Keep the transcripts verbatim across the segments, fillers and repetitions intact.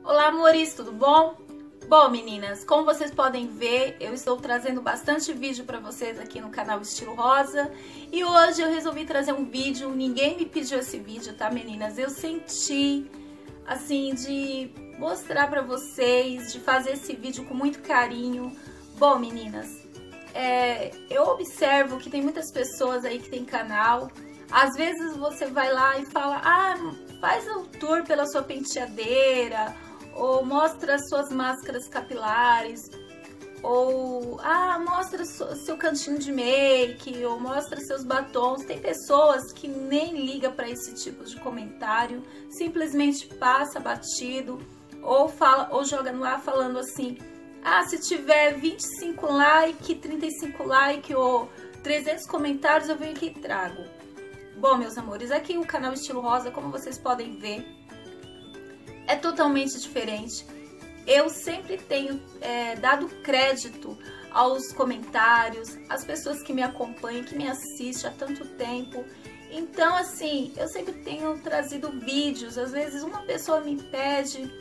Olá, amores, tudo bom? Bom, meninas, como vocês podem ver, eu estou trazendo bastante vídeo para vocês aqui no canal Estilo Rosa. E hoje eu resolvi trazer um vídeo, ninguém me pediu esse vídeo, tá, meninas? Eu senti, assim, de mostrar para vocês, de fazer esse vídeo com muito carinho. Bom, meninas, é, eu observo que tem muitas pessoas aí que tem canal. Às vezes você vai lá e fala, ah, faz o tour pela sua penteadeira, ou mostra suas máscaras capilares, ou ah, mostra seu cantinho de make, ou mostra seus batons. Tem pessoas que nem ligam para esse tipo de comentário, simplesmente passa batido, ou fala, ou joga no ar falando assim, ah, se tiver vinte e cinco likes, trinta e cinco likes ou trezentos comentários, eu venho aqui e trago. Bom, meus amores, aqui o canal Estilo Rosa, como vocês podem ver, é totalmente diferente. Eu sempre tenho é, dado crédito aos comentários, às pessoas que me acompanham, que me assistem há tanto tempo. Então, assim, eu sempre tenho trazido vídeos. Às vezes uma pessoa me pede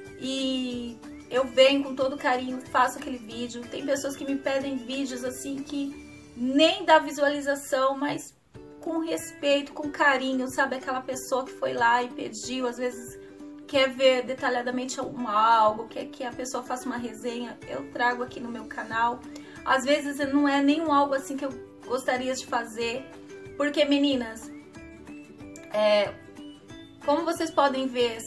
e eu venho com todo carinho, faço aquele vídeo. Tem pessoas que me pedem vídeos assim que nem dá visualização, mas com respeito, com carinho, sabe? Aquela pessoa que foi lá e pediu, às vezes quer ver detalhadamente um algo, quer que a pessoa faça uma resenha, eu trago aqui no meu canal. Às vezes não é nenhum algo assim que eu gostaria de fazer, porque, meninas, é, como vocês podem ver,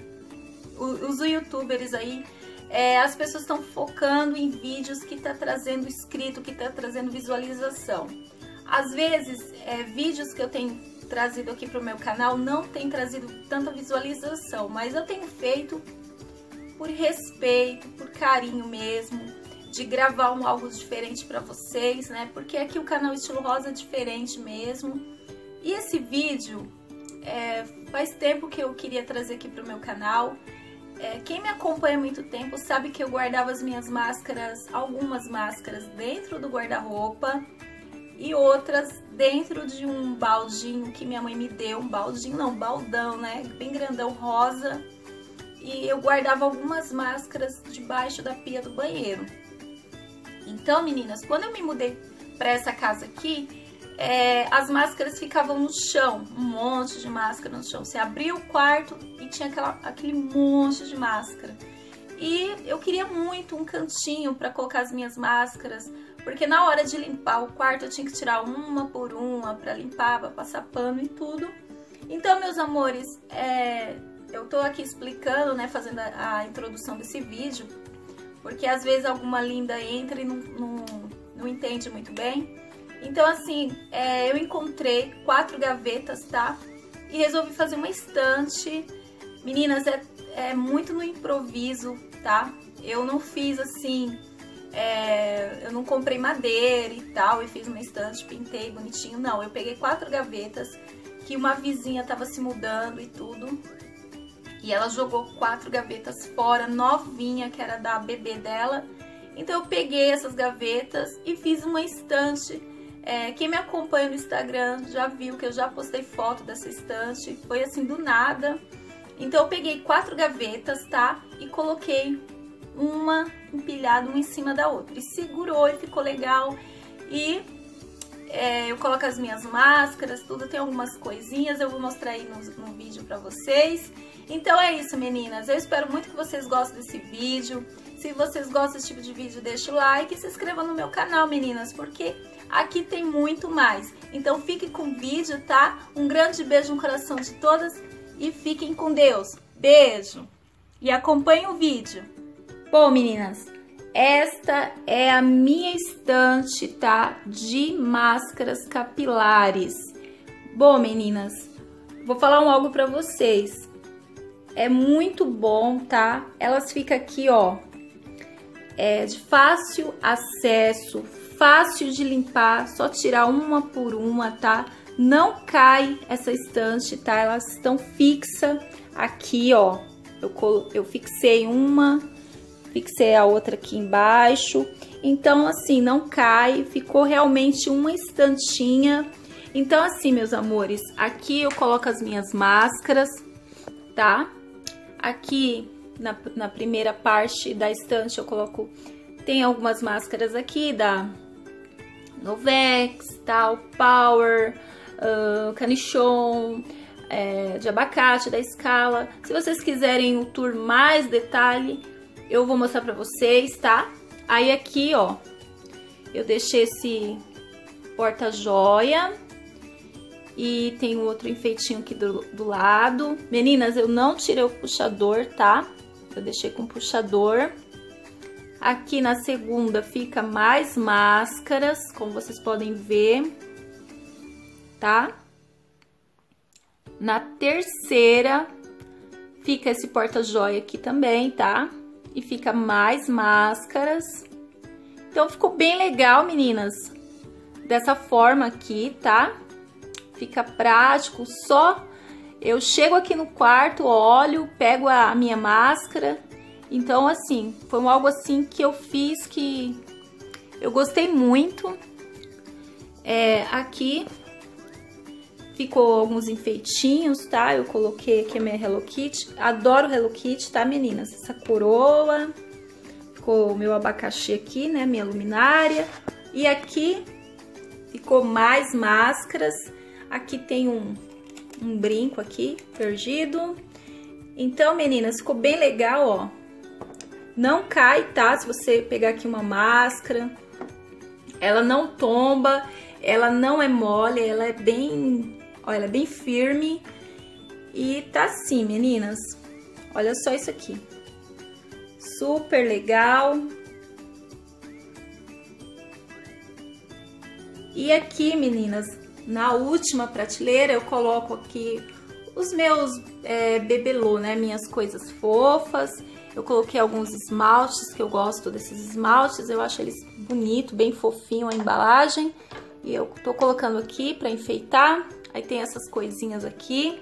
os youtubers aí, é, as pessoas estão focando em vídeos que tá trazendo inscrito, que tá trazendo visualização. Às vezes, é, vídeos que eu tenho trazido aqui para o meu canal não tem trazido tanta visualização, mas eu tenho feito por respeito, por carinho mesmo, de gravar um algo diferente para vocês, né? Porque aqui o canal Estilo Rosa é diferente mesmo. E esse vídeo, é, faz tempo que eu queria trazer aqui para o meu canal. É, quem me acompanha há muito tempo sabe que eu guardava as minhas máscaras, algumas máscaras dentro do guarda-roupa, e outras dentro de um baldinho que minha mãe me deu, um baldinho, não, um baldão, né, bem grandão, rosa, e eu guardava algumas máscaras debaixo da pia do banheiro. Então, meninas, quando eu me mudei para essa casa aqui, é, as máscaras ficavam no chão, um monte de máscara no chão. Você abria o quarto e tinha aquela, aquele monte de máscara. E eu queria muito um cantinho para colocar as minhas máscaras, porque na hora de limpar o quarto eu tinha que tirar uma por uma para limpar, para passar pano e tudo. Então, meus amores, é, eu tô aqui explicando, né, fazendo a, a introdução desse vídeo, porque às vezes alguma linda entra e não, não, não entende muito bem. Então, assim, é, eu encontrei quatro gavetas, tá? E resolvi fazer uma estante. Meninas, é, é muito no improviso, tá? Eu não fiz assim... É, eu não comprei madeira e tal, e fiz uma estante, pintei bonitinho, não. Eu peguei quatro gavetas, que uma vizinha tava se mudando e tudo, e ela jogou quatro gavetas fora, novinha, que era da bebê dela. Então eu peguei essas gavetas e fiz uma estante. É, quem me acompanha no Instagram já viu que eu já postei foto dessa estante, foi assim do nada. Então eu peguei quatro gavetas, tá? E coloquei uma empilhada uma em cima da outra, e segurou e ficou legal. E é, eu coloco as minhas máscaras, tudo, tem algumas coisinhas, eu vou mostrar aí no, no vídeo pra vocês. Então é isso, meninas, eu espero muito que vocês gostem desse vídeo. Se vocês gostam desse tipo de vídeo, deixa o like e se inscreva no meu canal, meninas, porque aqui tem muito mais. Então fique com o vídeo, tá? Um grande beijo no coração de todas e fiquem com Deus. Beijo! E acompanhe o vídeo. Bom, meninas, esta é a minha estante, tá? De máscaras capilares. Bom, meninas, vou falar um algo pra vocês. É muito bom, tá? Elas ficam aqui, ó, é de fácil acesso, fácil de limpar, só tirar uma por uma, tá? Não cai essa estante, tá? Elas estão fixas aqui, ó. Eu, eu fixei uma... Fixei a outra aqui embaixo, então assim, não cai, ficou realmente uma estantinha. Então assim, meus amores, aqui eu coloco as minhas máscaras, tá? Aqui na, na primeira parte da estante eu coloco, tem algumas máscaras aqui da Novex, tal, Power, uh, Canichon, é, de abacate, da Scala. Se vocês quiserem o tour mais detalhe, eu vou mostrar pra vocês, tá? Aí aqui, ó, eu deixei esse porta-joia e tem outro enfeitinho aqui do, do lado. Meninas, eu não tirei o puxador, tá? Eu deixei com puxador. Aqui na segunda fica mais máscaras, como vocês podem ver, tá? Na terceira fica esse porta-joia aqui também, tá? E fica mais máscaras. Então ficou bem legal, meninas, dessa forma aqui, tá? Fica prático, só eu chego aqui no quarto, olho, pego a minha máscara. Então, assim, foi algo assim que eu fiz que eu gostei muito. É, aqui ficou alguns enfeitinhos, tá? Eu coloquei aqui a minha Hello Kitty. Adoro Hello Kitty, tá, meninas? Essa coroa. Ficou o meu abacaxi aqui, né? Minha luminária. E aqui ficou mais máscaras. Aqui tem um, um brinco aqui, perdido. Então, meninas, ficou bem legal, ó. Não cai, tá? Se você pegar aqui uma máscara, ela não tomba, ela não é mole, ela é bem, ó, ela é bem firme. E tá assim, meninas. Olha só isso aqui. Super legal. E aqui, meninas, na última prateleira eu coloco aqui os meus é, bebelô, né? Minhas coisas fofas. Eu coloquei alguns esmaltes, que eu gosto desses esmaltes, eu acho eles bonitos, bem fofinho a embalagem. E eu tô colocando aqui pra enfeitar. Aí tem essas coisinhas aqui.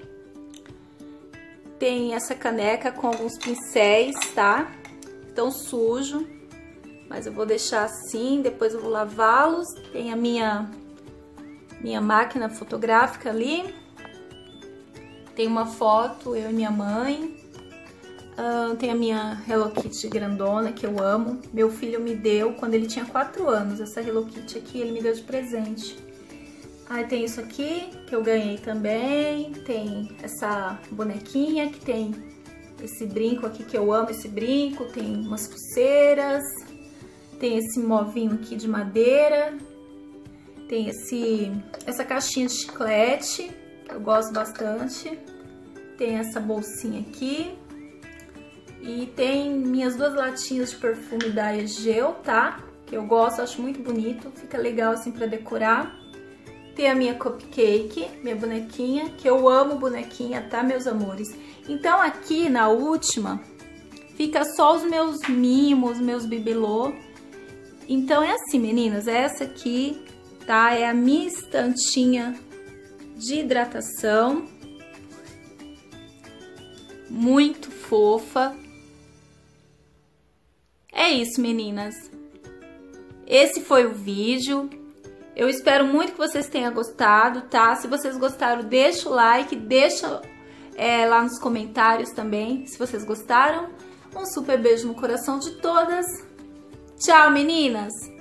Tem essa caneca com alguns pincéis, tá? Tão sujo, mas eu vou deixar assim, depois eu vou lavá-los. Tem a minha, minha máquina fotográfica ali. Tem uma foto, eu e minha mãe. Uh, tem a minha Hello Kitty grandona, que eu amo. Meu filho me deu quando ele tinha quatro anos. Essa Hello Kitty aqui, ele me deu de presente. Aí tem isso aqui, que eu ganhei também. Tem essa bonequinha, que tem esse brinco aqui, que eu amo esse brinco. Tem umas pulseiras. Tem esse movinho aqui de madeira. Tem esse, essa caixinha de chiclete, que eu gosto bastante. Tem essa bolsinha aqui. E tem minhas duas latinhas de perfume da Egeu, tá? Que eu gosto, acho muito bonito, fica legal assim pra decorar. Tem a minha cupcake, minha bonequinha, que eu amo bonequinha, tá, meus amores? Então aqui na última, fica só os meus mimos, meus bibelô. Então é assim, meninas, essa aqui, tá? É a minha estantinha de hidratação. Muito fofa. É isso, meninas. Esse foi o vídeo. Eu espero muito que vocês tenham gostado, tá? Se vocês gostaram, deixa o like, deixa é, lá nos comentários também, se vocês gostaram. Um super beijo no coração de todas. Tchau, meninas!